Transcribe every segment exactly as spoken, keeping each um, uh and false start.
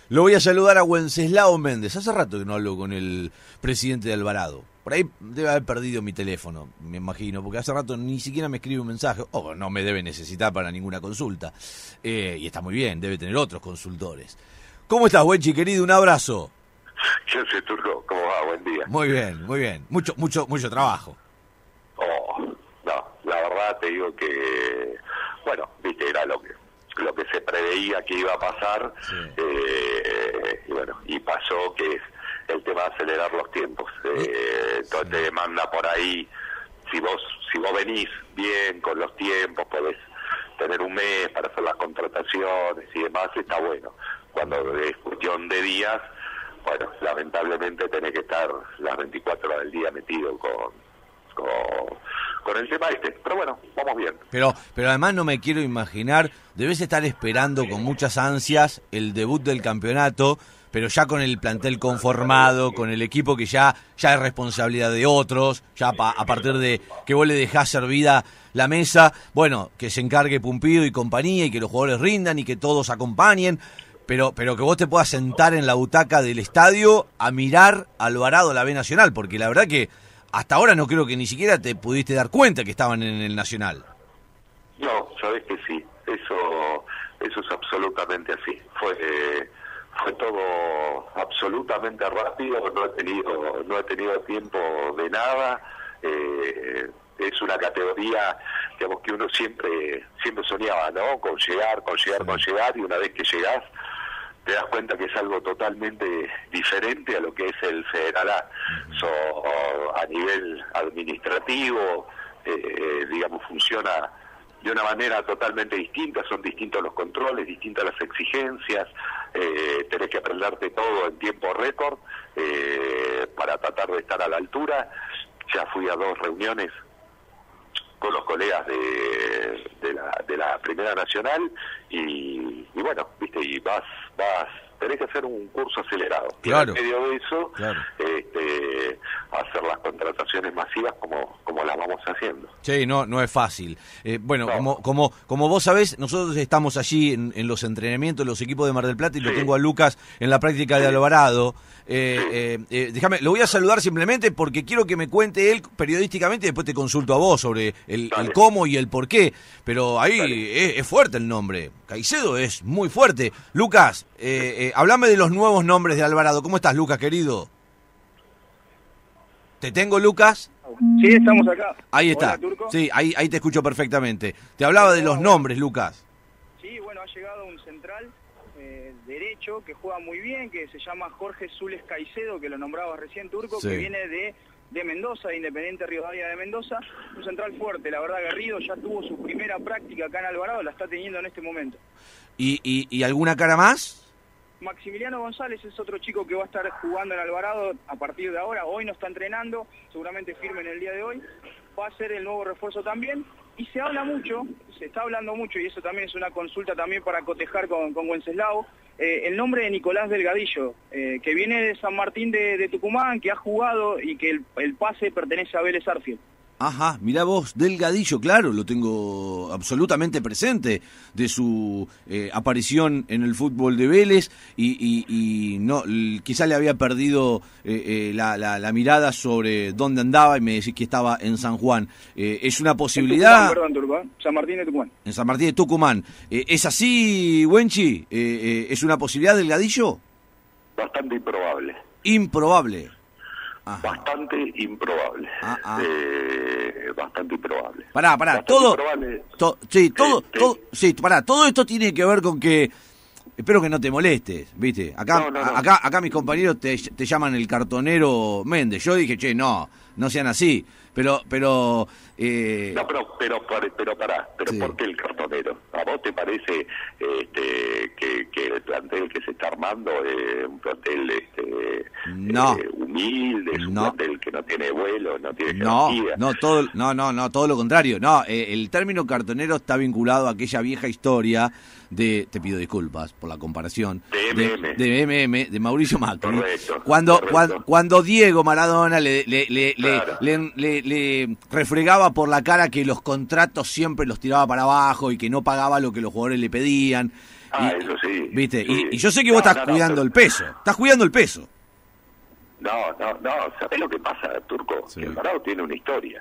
Lo voy a saludar a Wenceslao Méndez. Hace rato que no hablo con el presidente de Alvarado. Por ahí debe haber perdido mi teléfono, me imagino, porque hace rato ni siquiera me escribe un mensaje. O no me debe necesitar para ninguna consulta. Eh, y está muy bien, debe tener otros consultores. ¿Cómo estás, Wenchi, querido? Un abrazo. Yo soy Turco, ¿cómo va? Buen día. Muy bien, muy bien. Mucho, mucho, mucho trabajo. Oh, no, la verdad te digo que, bueno, viste, era lo que lo que se preveía que iba a pasar, sí. eh, y bueno, y pasó, que es el tema de acelerar los tiempos. Eh, sí. Entonces te demanda por ahí, si vos si vos venís bien con los tiempos, podés tener un mes para hacer las contrataciones y demás, está bueno. Cuando es cuestión de días, bueno, lamentablemente tenés que estar las veinticuatro horas del día metido con, con, con el tema este. Pero bueno, vamos bien. Pero, pero además no me quiero imaginar, debes estar esperando con muchas ansias el debut del campeonato, pero ya con el plantel conformado, con el equipo que ya, ya es responsabilidad de otros, ya pa, a partir de que vos le dejás servida la mesa, bueno, que se encargue Pumpido y compañía y que los jugadores rindan y que todos acompañen. Pero, pero que vos te puedas sentar en la butaca del estadio a mirar a Alvarado, la B Nacional, porque la verdad que hasta ahora no creo que ni siquiera te pudiste dar cuenta que estaban en el Nacional. No, sabés que sí, eso eso es absolutamente así. Fue eh, fue todo absolutamente rápido, no he tenido no he tenido tiempo de nada. Eh, es una categoría, digamos, que uno siempre siempre soñaba, ¿no? Con llegar, con llegar, sí. con llegar, y una vez que llegás te das cuenta que es algo totalmente diferente a lo que es el Federal A. Uh-huh. So, a nivel administrativo, eh, digamos, funciona de una manera totalmente distinta, son distintos los controles, distintas las exigencias, eh, tenés que aprenderte todo en tiempo récord eh, para tratar de estar a la altura. Ya fui a dos reuniones con los colegas de, de la de la Primera Nacional y, y bueno, viste, y vas vas tenés que hacer un curso acelerado. Claro. Y en medio de eso, claro. este, hacer las contrataciones masivas como como las vamos haciendo. Sí, no no es fácil. Eh, bueno, no. como como como vos sabés, nosotros estamos allí en, en los entrenamientos, los equipos de Mar del Plata, y sí. lo tengo a Lucas en la práctica sí. de Alvarado. Eh, sí. eh, eh, déjame, lo voy a saludar simplemente porque quiero que me cuente él periodísticamente y después te consulto a vos sobre el, el cómo y el por qué. Pero ahí es, es fuerte el nombre. Caicedo es muy fuerte. Lucas, eh, eh, hablame de los nuevos nombres de Alvarado. ¿Cómo estás, Lucas, querido? ¿Te tengo, Lucas? Sí, estamos acá. Ahí está. Hola, Turco. Sí, ahí, ahí te escucho perfectamente. Te hablaba de los nombres, Lucas. Sí, bueno, ha llegado un central eh, derecho que juega muy bien, que se llama Jorge Zules Caicedo, que lo nombraba recién, Turco, sí. que viene de, de Mendoza, de Independiente Rivadavia de Mendoza. Un central fuerte, la verdad, Garrido ya tuvo su primera práctica acá en Alvarado, la está teniendo en este momento. ¿Y, y, y alguna cara más? Maximiliano González es otro chico que va a estar jugando en Alvarado a partir de ahora. Hoy no está entrenando, seguramente firme en el día de hoy. Va a ser el nuevo refuerzo también. Y se habla mucho, se está hablando mucho, y eso también es una consulta también para cotejar con, con Wenceslao, eh, el nombre de Nicolás Delgadillo, eh, que viene de San Martín de, de Tucumán, que ha jugado y que el, el pase pertenece a Vélez Arfield. Ajá, mirá vos, Delgadillo, claro, lo tengo absolutamente presente de su eh, aparición en el fútbol de Vélez y, y, y no, quizá le había perdido eh, eh, la, la, la mirada sobre dónde andaba y me decís que estaba en San Juan. Eh, es una posibilidad... En Tucumán, perdón, Tucumán, San Martín de Tucumán. En San Martín de Tucumán. Eh, ¿Es así, Wenchi? Eh, eh, ¿Es una posibilidad, Delgadillo? Bastante improbable. Improbable. Ajá. Bastante improbable. Ah, ah. Eh, bastante improbable. Pará, pará, bastante todo, to, sí, todo, este, todo, sí, pará, todo esto tiene que ver con que, espero que no te molestes, ¿viste? Acá, no, no, no. acá, acá mis compañeros te, te llaman el cartonero Méndez. Yo dije, che, no, no sean así. Pero, pero... Eh... No, pero, pero, pero pará, pero sí. ¿Por qué el cartonero? ¿A vos te parece este, que, que el plantel que se está armando es un plantel este, no. eh, humilde, es un no. plantel que no tiene vuelo, no tiene no, jerarquía? No, todo, no, no, no, todo lo contrario. No, eh, el término cartonero está vinculado a aquella vieja historia de, te pido disculpas por la comparación, de M M, de, de, M M, de Mauricio Macri. Correcto, cuando, correcto. Cuando, cuando Diego Maradona le, le, le, claro. le, le, le, le refregaba por la cara que los contratos siempre los tiraba para abajo y que no pagaba lo que los jugadores le pedían. Ah, y, eso sí. ¿Viste? Sí. Y, y yo sé que vos no, estás no, cuidando no, el peso. Estás cuidando el peso. No, no, no. ¿Sabés lo que pasa, Turco? Sí. Que Alvarado tiene una historia.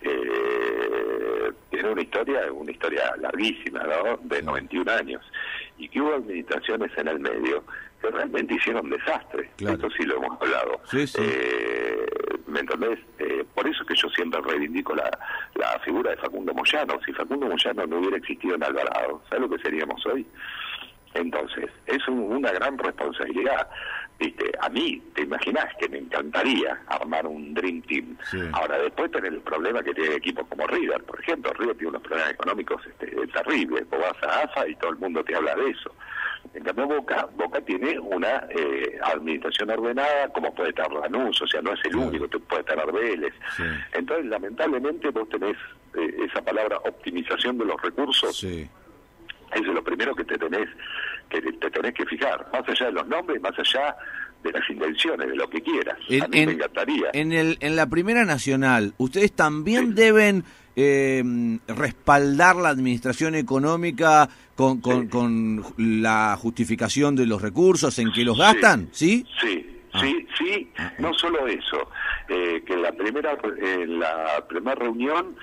Eh, tiene una historia, una historia larguísima, ¿no? De sí. noventa y un años. Y que hubo administraciones en el medio que realmente hicieron desastre. Claro. Esto sí lo hemos hablado. Sí, sí. Eh, ¿Me entendés? Eh, por eso es que yo siempre reivindico la, la figura de Facundo Moyano. Si Facundo Moyano no hubiera existido en Alvarado, ¿sabes lo que seríamos hoy? Entonces, es un, una gran responsabilidad. ¿Viste? A mí, te imaginás que me encantaría armar un Dream Team. Sí. Ahora, después tener el problema que tiene equipos como River, por ejemplo. River tiene unos problemas económicos este, terribles. Vos vas a A F A y todo el mundo te habla de eso. En cambio, Boca, Boca tiene una eh, administración ordenada, como puede estar Lanús, o sea, no es el claro. único, puede estar Vélez. Sí. Entonces, lamentablemente, vos tenés eh, esa palabra optimización de los recursos. Sí. Eso es lo primero que te tenés que te tenés que fijar, más allá de los nombres, más allá de las intenciones, de lo que quieras. En, a mí en, me encantaría. En, el, en la Primera Nacional, ¿ustedes también sí. deben eh, respaldar la administración económica con, con, sí. con la justificación de los recursos en que los gastan? ¿Sí? Sí, sí, ah. sí, sí. Ah. No solo eso, eh, que en la primera, en la primera reunión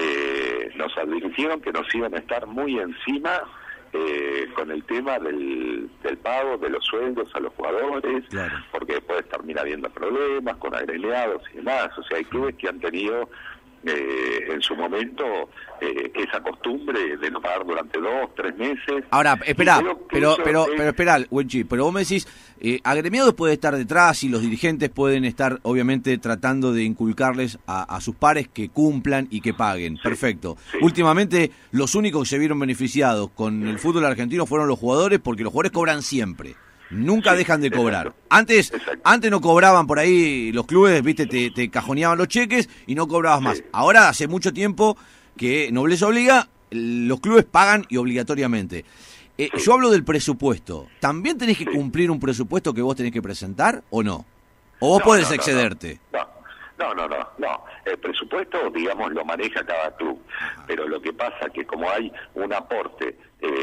eh, nos advirtieron que nos iban a estar muy encima Eh, con el tema del, del pago de los sueldos a los jugadores, claro. porque después termina habiendo problemas con agremiados y demás. O sea, hay clubes que han tenido eh, en su momento eh, esa costumbre de no pagar durante dos, tres meses. Ahora, espera, pero pero es... pero espera, Wenchi, pero vos me decís, eh, agremiados puede estar detrás y los dirigentes pueden estar obviamente tratando de inculcarles a, a sus pares que cumplan y que paguen. Sí, perfecto. Sí. Últimamente los únicos que se vieron beneficiados con el fútbol argentino fueron los jugadores, porque los jugadores cobran siempre. Nunca sí, dejan de cobrar. Exacto. Antes exacto. antes no cobraban por ahí los clubes, viste, te, te cajoneaban los cheques y no cobrabas sí. más. Ahora hace mucho tiempo que Nobleza Obliga, los clubes pagan y obligatoriamente. Eh, sí. Yo hablo del presupuesto. ¿También tenés que sí. cumplir un presupuesto que vos tenés que presentar o no? ¿O vos no, podés no, excederte? No, no, no, no, no. El presupuesto, digamos, lo maneja cada club. Ajá. Pero lo que pasa es que como hay un aporte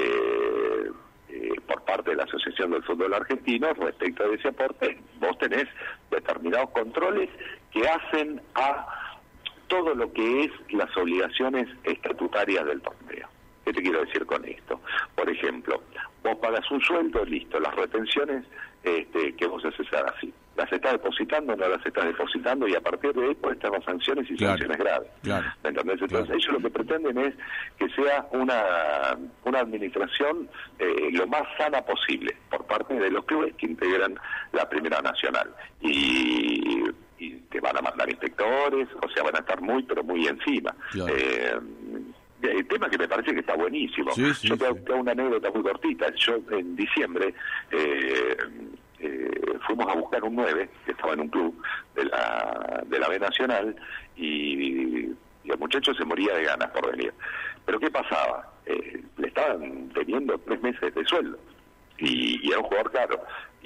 eh, eh, por parte de la Asociación del Fútbol Argentino, respecto de ese aporte, vos tenés determinados controles que hacen a todo lo que es las obligaciones estatutarias del torneo. ¿Qué te quiero decir con esto? Por ejemplo, vos pagas un sueldo, listo, las retenciones este, que vos haces así. Las estás depositando, no las estás depositando, y a partir de ahí pueden estar las sanciones y claro, sanciones graves. Claro, ¿me entendés? Entonces claro. ellos lo que pretenden es que sea una, una administración eh, lo más sana posible por parte de los clubes que integran la Primera Nacional. Y... y te van a mandar inspectores, o sea, van a estar muy, pero muy encima. Claro. Eh, el tema que me parece que está buenísimo. Sí, sí, Yo te hago sí. una anécdota muy cortita. Yo en diciembre eh, eh, fuimos a buscar un nueve, que estaba en un club de la, de la B Nacional, y, y el muchacho se moría de ganas por venir. Pero ¿qué pasaba? Eh, le estaban teniendo tres meses de sueldo, y, y era un jugador caro.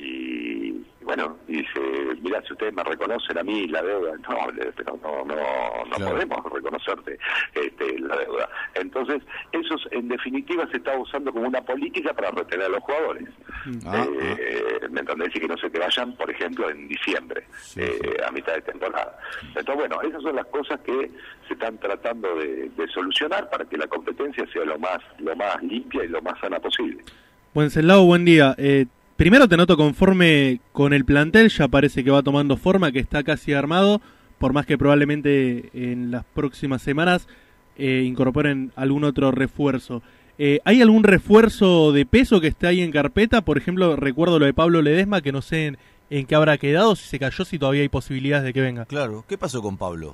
Y bueno, dice, mirá, si ustedes me reconocen a mí la deuda, no, pero no no no claro. podemos reconocerte este, la deuda. Entonces, eso en definitiva se está usando como una política para retener a los jugadores. Ah, eh, ah. ¿Me entendés? Y que no se te vayan, por ejemplo, en diciembre, sí, eh, sí. a mitad de temporada. Entonces, bueno, esas son las cosas que se están tratando de, de solucionar para que la competencia sea lo más, lo más limpia y lo más sana posible. Wenceslao, buen día. Eh, Primero te noto conforme con el plantel, ya parece que va tomando forma, que está casi armado, por más que probablemente en las próximas semanas eh, incorporen algún otro refuerzo. Eh, ¿Hay algún refuerzo de peso que esté ahí en carpeta? Por ejemplo, recuerdo lo de Pablo Ledesma, que no sé en, en qué habrá quedado, si se cayó, si todavía hay posibilidades de que venga. Claro, ¿qué pasó con Pablo?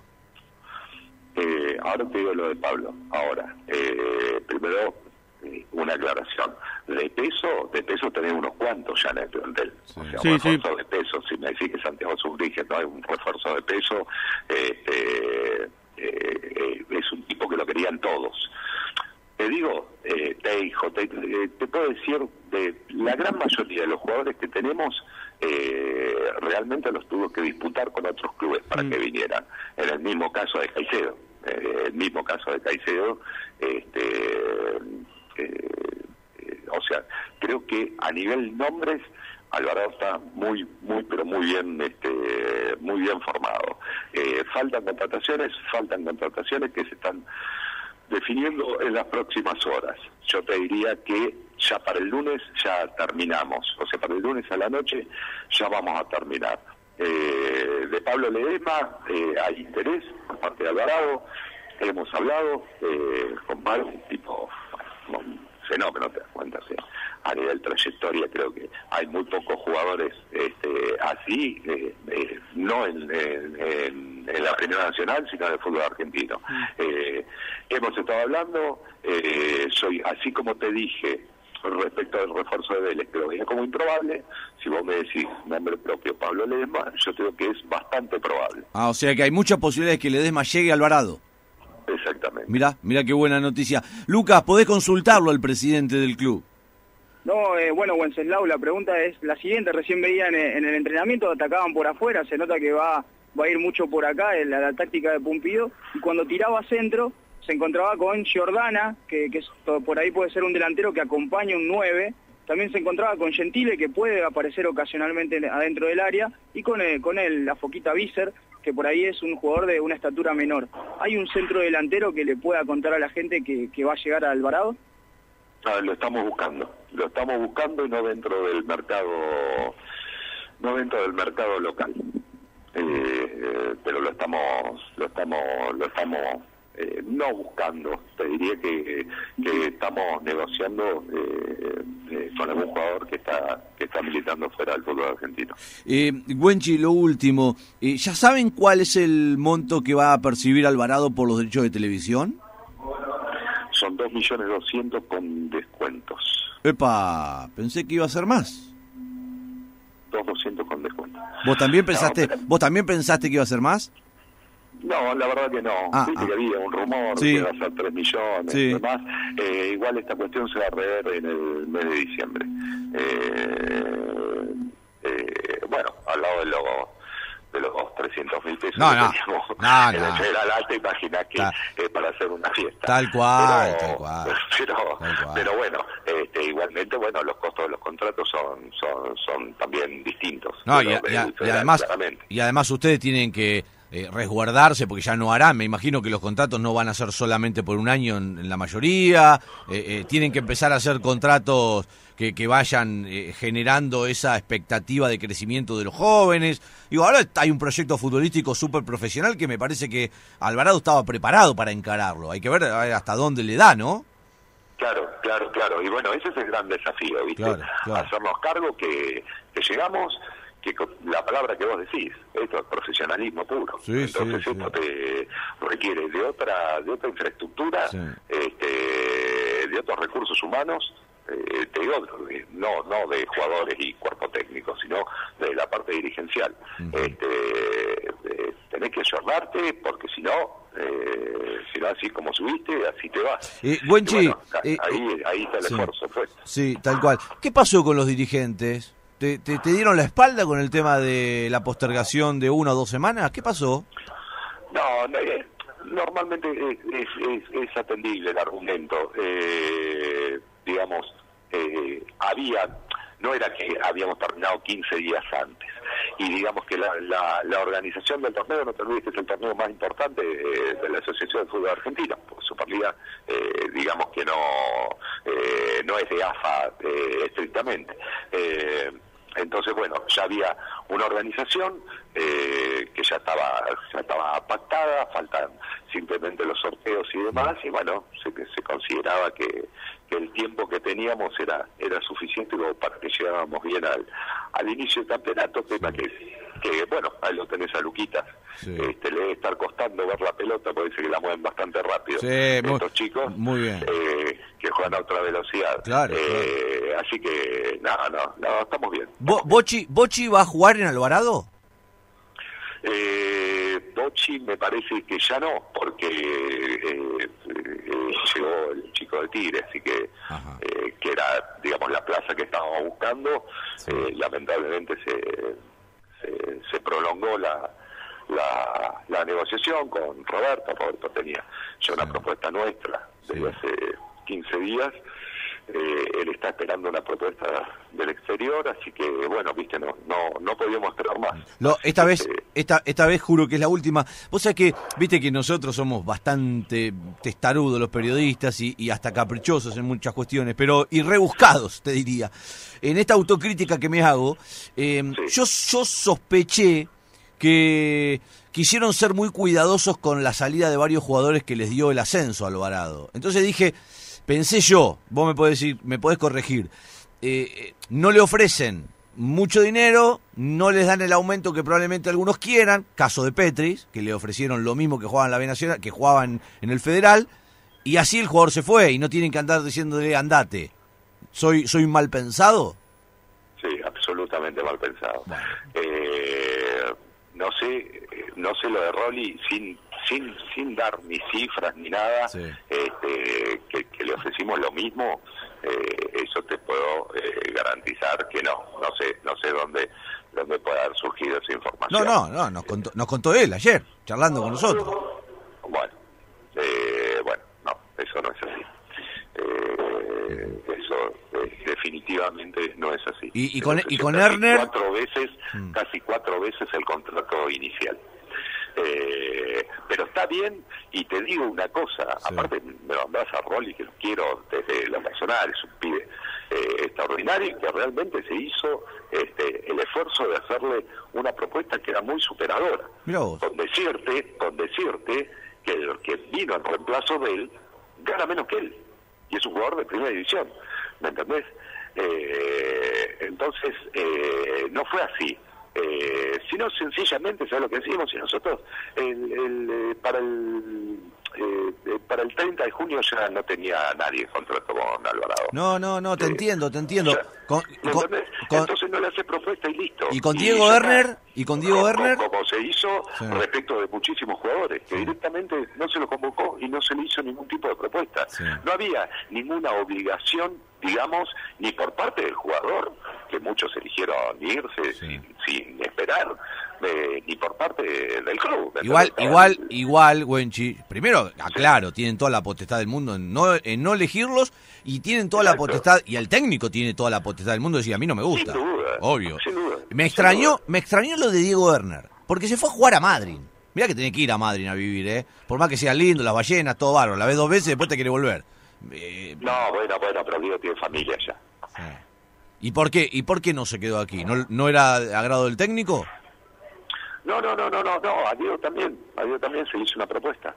Eh, ahora te digo lo de Pablo. Ahora, eh, primero... una aclaración. De peso, de peso tenés unos cuantos ya en el plantel. Sí. O sea, sí, un refuerzo sí. de peso. Si me decís que Santiago Zubrige no hay un refuerzo de peso, este, eh, eh, es un tipo que lo querían todos. Te digo, eh, Teijo, te, te, te puedo decir, de la gran mayoría de los jugadores que tenemos, eh, realmente los tuvo que disputar con otros clubes para mm. que vinieran. En el mismo caso de Caicedo. Eh, el mismo caso de Caicedo, este... Eh, eh, o sea, creo que a nivel nombres Alvarado está muy, muy, pero muy bien, este, muy bien formado. Eh, faltan contrataciones, faltan contrataciones que se están definiendo en las próximas horas. Yo te diría que ya para el lunes ya terminamos, o sea, para el lunes a la noche ya vamos a terminar. Eh, de Pablo Ledesma eh, hay interés por parte de Alvarado, hemos hablado eh, con Pablo, un tipo, un fenómeno, te das cuenta, ¿sí? A nivel trayectoria creo que hay muy pocos jugadores este, así, eh, eh, no en, en, en, en la Primera Nacional, sino en el fútbol argentino. Eh, hemos estado hablando, eh, soy así como te dije respecto al refuerzo de Vélez, que lo veía como improbable. Si vos me decís nombre propio Pablo Ledesma, yo creo que es bastante probable. Ah, o sea que hay muchas posibilidades que Ledesma llegue a Alvarado. Exactamente. Mirá, mirá qué buena noticia. Lucas, podés consultarlo al presidente del club. No, eh, bueno, Wenceslao, la pregunta es la siguiente. Recién veían en, en el entrenamiento, atacaban por afuera, se nota que va va a ir mucho por acá, en la, la táctica de Pumpido, y cuando tiraba centro, se encontraba con Giordana, que, que es, por ahí puede ser un delantero que acompaña un nueve, también se encontraba con Gentile, que puede aparecer ocasionalmente adentro del área, y con el, con el, la Foquita Vícer, que por ahí es un jugador de una estatura menor. ¿Hay un centro delantero que le pueda contar a la gente que, que va a llegar a Alvarado? Ah, lo estamos buscando, lo estamos buscando y no dentro del mercado, no dentro del mercado local, eh, eh, pero lo estamos, lo estamos, lo estamos eh, no buscando. Te diría que, que estamos negociando eh, eh, con algún jugador que está que está militando fuera del fútbol argentino. Eh, Güenchi, lo último, eh, ¿ya saben cuál es el monto que va a percibir Alvarado por los derechos de televisión? Son dos millones doscientos con descuentos. Epa, pensé que iba a ser más. dos doscientos con descuentos. ¿Vos también pensaste, no, pero... vos también pensaste que iba a ser más? No, la verdad que no. Ah, Viste ah. que había un rumor Sí. que iba a ser tres millones Sí. y demás. Eh, igual esta cuestión se va a rever en el mes de diciembre. Eh, eh, bueno, al lado de los de los trescientos mil pesos No, que no. teníamos No, en no. el Federal Alta, imagina que Ta- eh, para hacer una fiesta. Tal cual, pero, tal cual. Pero, Tal cual. pero bueno, este, igualmente, bueno, los costos de los contratos son son, son también distintos. No, Pero y, a- del y a- y Federal, además, claramente. y además ustedes tienen que eh, resguardarse porque ya no harán. Me imagino que los contratos no van a ser solamente por un año en, en la mayoría. Eh, eh, tienen que empezar a hacer contratos que, que vayan eh, generando esa expectativa de crecimiento de los jóvenes. Digo, ahora hay un proyecto futbolístico súper profesional que me parece que Alvarado estaba preparado para encararlo. Hay que ver hasta dónde le da, ¿no? Claro, claro, claro. Y bueno, ese es el gran desafío, ¿viste? Claro, claro. Hacernos cargo que, que llegamos, que con la palabra que vos decís, esto es profesionalismo puro. Sí, Entonces sí, esto sí. te requiere de otra de otra infraestructura, Sí. este, de otros recursos humanos, eh, te digo, de- no no de jugadores y cuerpo técnico, sino de la parte dirigencial. Ujú. este, eh, tenés que ayornarte porque si no, eh, si no así como subiste, así te vas. Eh, Y Güenchi, bueno, eh, ahí, ahí está el sí. esfuerzo, pues. Sí, tal cual. ¿Qué pasó con los dirigentes? ¿Te, te, te dieron la espalda con el tema de la postergación de una o dos semanas? ¿Qué pasó? No, no, eh, normalmente es, es, es, es atendible el argumento. Eh, digamos, eh, había, no era que habíamos terminado quince días antes. Y digamos que la, la, la organización del torneo, no te olvides que es el torneo más importante de, de la Asociación de Fútbol Argentino, porque Superliga, eh, digamos que no, eh, no es de A F A eh, estrictamente. Eh, Entonces, bueno, ya había una organización eh, que ya estaba ya estaba pactada, faltan simplemente los sorteos y demás, y bueno, se, se consideraba que, que el tiempo que teníamos era era suficiente como para que llegáramos bien al, al inicio del campeonato, tema que, que, bueno, ahí lo tenés a Luquitas, Sí. este, le debe estar costando ver la pelota, parece que la mueven bastante rápido. Sí, Estos muy- chicos muy bien. eh, que juegan a otra velocidad. Claro, Eh, Así que, no, no, no, estamos bien. Bo- Bochi, ¿Bochi va a jugar en Alvarado? Eh, Bochi me parece que ya no, porque eh, eh, llegó el chico de Tigre, así que Ajá. eh, que era, digamos, la plaza que estábamos buscando. Sí. Eh, lamentablemente se, se, se prolongó la, la, la negociación con Roberto. Roberto tenía ya una Sí. propuesta nuestra desde Sí. hace quince días. eh, él está esperando una propuesta del exterior, así que bueno, viste, no no no podíamos esperar más. Lo, esta vez Eh, esta esta vez juro que es la última. Vos sabés que, viste que nosotros somos bastante testarudos los periodistas y, y hasta caprichosos en muchas cuestiones, pero y rebuscados, te diría. En esta autocrítica que me hago, eh, Sí. yo, yo sospeché que quisieron ser muy cuidadosos con la salida de varios jugadores que les dio el ascenso a Alvarado. Entonces dije, pensé yo, vos me podés decir, me podés corregir, eh, no le ofrecen mucho dinero, no les dan el aumento que probablemente algunos quieran, caso de Petris, que le ofrecieron lo mismo que jugaban en la B Nacional, que jugaban en el Federal, y así el jugador se fue y no tienen que andar diciéndole andate. ¿Soy, soy mal pensado? Sí, absolutamente mal pensado. Bueno. Eh, no sé, no sé lo de Rolly, sin sin sin dar ni cifras ni nada, Sí. este, que, que le ofrecimos lo mismo, eh, eso te puedo eh, garantizar que no, no sé, no sé dónde dónde puede haber surgido esa No, información. no, no, nos contó, nos contó él ayer, charlando con nosotros. Bueno, eh, bueno, no, eso no es así. Eh, eso eh, definitivamente no es así. Y- y con- Entonces, y con casi Erner- cuatro veces, Mm. casi cuatro veces el contrato inicial. Eh, pero está bien, y te digo una cosa, Sí. aparte me mandás a Rolly, que lo quiero desde lo personal, es un pibe eh, extraordinario, y que realmente se hizo este, el esfuerzo de hacerle una propuesta que era muy superadora. Mirá vos. Con decirte, con decirte que el que vino en reemplazo de él gana menos que él, y es un jugador de primera división, ¿me entendés? Eh, entonces, eh, no fue así. Eh, sino sencillamente, ¿sabes lo que decimos? Si nosotros el, el, eh, para el eh, eh, para el treinta de junio ya no tenía nadie contrato con Alvarado. No, no, no, te Sí. entiendo, te entiendo. O sea, Con- ¿me con- entendés? con- Entonces no le hace propuesta y listo. ¿Y con Diego ya Erner? está. ¿Y con Diego Co- Erner? Como se hizo Sí. respecto de muchísimos jugadores, que Sí. directamente no se lo convocó y no se le hizo ningún tipo de propuesta. Sí. No había ninguna obligación, digamos, ni por parte del jugador, que muchos eligieron irse Sí. sin, sin esperar, eh, ni por parte del club. Igual, Entonces, igual, igual, Güenchi, primero, aclaro, tienen toda la potestad del mundo en no, en no elegirlos y tienen toda la Exacto. potestad, y el técnico tiene toda la potestad del mundo de decir, a mí no me gusta. Sin duda, Obvio. sin duda, Me sin extrañó, duda. me extrañó lo de Diego Erner, porque se fue a jugar a Madrid. Mirá que tenés que ir a Madrid a vivir, ¿eh? Por más que sea lindo, las ballenas, todo bárbaro. La ves dos veces y después te quiere volver. Eh, No, bueno, bueno, pero Diego tiene familia allá. eh. ¿Y por qué? ¿Y por qué no se quedó aquí? ¿No, no era de agrado del técnico? No, no, no, no, no, no, a Diego también, a Diego también se le hizo una propuesta,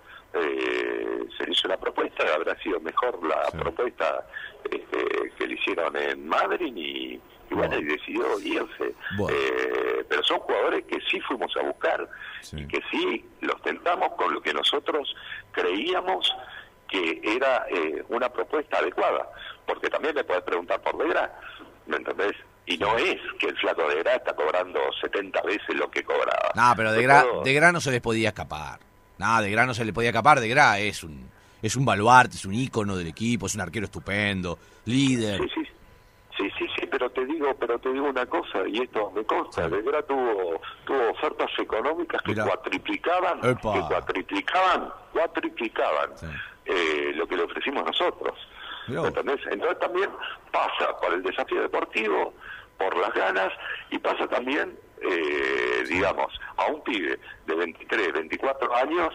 eh, se le hizo una propuesta, habrá sido mejor la Sí. propuesta este, que le hicieron en Madrid y, y bueno, Bueno. y decidió irse, Bueno. eh, pero son jugadores que sí fuimos a buscar, Sí. y que sí los tentamos con lo que nosotros creíamos que era eh, una propuesta adecuada, porque también me podés preguntar por Degra, ¿me entendés? Y no es que el flaco de Gra está cobrando setenta veces lo que cobraba. No, pero de Te Gra, puedo- de Gra no se les podía escapar. No, de Gra no se le podía escapar. De Gra es un es un baluarte, es un ícono del equipo, es un arquero estupendo, líder. Sí, sí, sí, sí, sí, pero te digo, pero te digo una cosa, y esto me consta, Sí. de Gra tuvo, tuvo ofertas económicas que Mirá. cuatriplicaban, Epa. que cuatriplicaban, cuatriplicaban Sí. eh, lo que le ofrecimos nosotros. Mirá ¿Me vos. entendés? Entonces también pasa por el desafío deportivo, por las ganas, y pasa también, eh, digamos, a un pibe de veintitrés, veinticuatro años,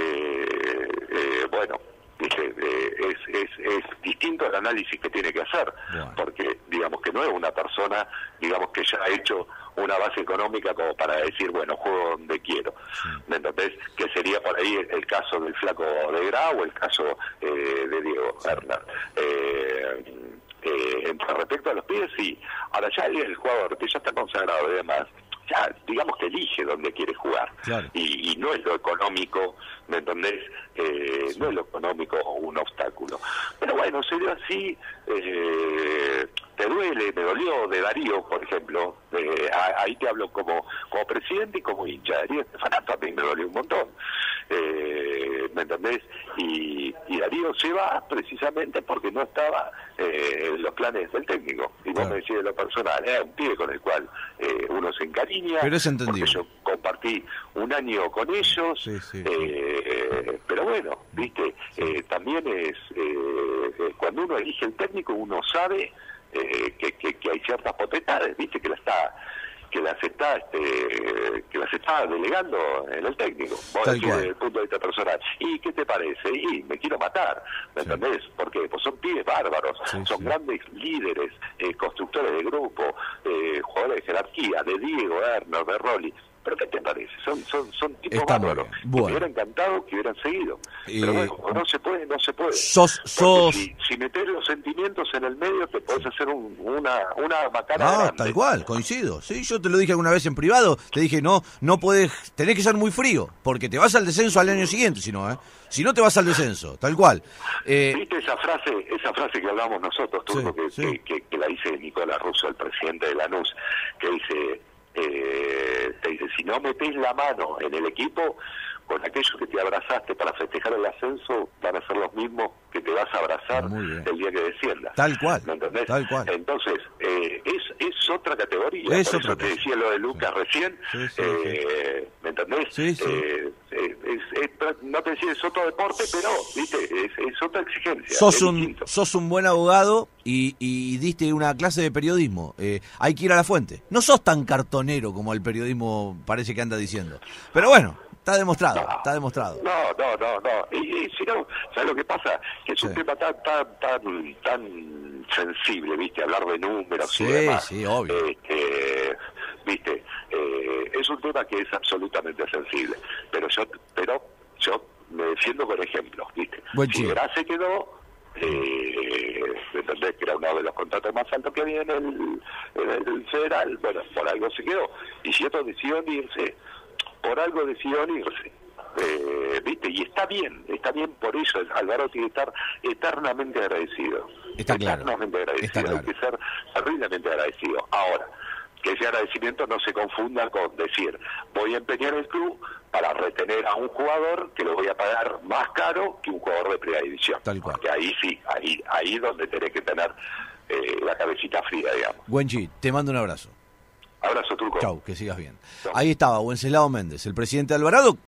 eh, eh, bueno, dije, eh, es, es, es distinto el análisis que tiene que hacer, Bueno. porque digamos que no es una persona, digamos que ya ha hecho una base económica como para decir, bueno, juego donde quiero. Sí. ¿Me entendés? Que sería por ahí el, el caso del flaco de Gra o el caso eh, de Diego Erner. Eh, eh, en respecto a los pibes, sí. Ahora ya el, el jugador que ya está consagrado y demás, ya digamos que elige dónde quiere jugar. Claro. Y, y no es lo económico, ¿me entendés? Eh, Sí. No es lo económico un obstáculo. Pero bueno, se dio así, eh, te duele, me dolió de Darío, por ejemplo, eh, a- ahí te hablo como, como presidente y como hincha. Darío Estefanato a mí me dolió un montón, eh, ¿me entendés? Y, y Darío se va precisamente porque no estaba eh, en los planes del técnico. Y vos Claro. me decís de lo personal, era un pibe con el cual eh, uno se encariña, Pero es entendible. porque yo compartí un año con ellos, Sí, sí, sí. eh, pero bueno, viste, eh, también es, eh, eh, cuando uno elige el técnico, uno sabe eh, que, que, que hay ciertas potestades, viste, que la está que las está este, que las está delegando en el técnico, vos decís, desde el punto de vista personal. ¿Y qué te parece? Y me quiero matar, ¿me sí. entendés? Porque pues son pibes bárbaros, sí, son sí. grandes líderes, eh, constructores de grupo, eh, jugadores de jerarquía, de Diego, Erner, de Rolly. ¿Pero qué te parece? Son son son tipos Está bárbaros. Bueno. Me hubiera encantado que hubieran seguido. Eh, Pero bueno, no se puede, no se puede. Sos, sos... Si, si metés los sentimientos en el medio, te podés hacer un, una, una macana No, grande. tal cual, coincido. Sí, yo te lo dije alguna vez en privado. Te dije, no, no podés, tenés que ser muy frío, porque te vas al descenso al año siguiente, si no, ¿eh? Si no te vas al descenso, tal cual. Eh, ¿Viste esa frase esa frase que hablamos nosotros, Turco, sí, que, sí. Que, que, que la dice Nicolás Russo, el presidente de Lanús, que dice... Eh, te dice, si no metés la mano en el equipo, con aquellos que te abrazaste para festejar el ascenso, van a ser los mismos que te vas a abrazar el día que desciendas. Tal cual. ¿Me entendés? Tal cual. Entonces, eh, es, es otra categoría. Es Por otra eso te decía lo de Lucas sí. recién. Sí, sí, eh, sí. ¿Me entendés? Sí, sí. Eh, eh, es, es, no te decía, es otro deporte, pero, viste, es, es otra exigencia. Sos un, sos un buen abogado y, y diste una clase de periodismo. Eh, hay que ir a la fuente. No sos tan cartonero como el periodismo parece que anda diciendo. Pero bueno, está demostrado, no, está demostrado. No, no, no, no. Y, y si no, ¿sabes lo que pasa? Que es sí. un tema tan, tan, tan, tan sensible, ¿viste? Hablar de números sí, y demás. Sí, sí, obvio. Este, ¿viste? Eh, es un tema que es absolutamente sensible. Pero yo, pero yo me defiendo con ejemplos, ¿viste? Buen si Gras se quedó, eh, entendés que era uno de los contratos más altos que había en el, en el federal, bueno, por algo se quedó. Y si otros decidieron irse, por algo decidieron irse. Eh, ¿viste? Y está bien, está bien por eso. Alvaro tiene que estar eternamente agradecido. Está claro. Eternamente agradecido. Está claro. Hay que ser terriblemente agradecido. Ahora, que ese agradecimiento no se confunda con decir, voy a empeñar el club para retener a un jugador que lo voy a pagar más caro que un jugador de primera división. Tal cual. Porque ahí sí, ahí ahí donde tenés que tener eh, la cabecita fría, digamos. Güenchi, te mando un abrazo. Abrazo, Turco. Chau, que sigas bien. Chau. Ahí estaba Wenceslao Méndez, el presidente de Alvarado,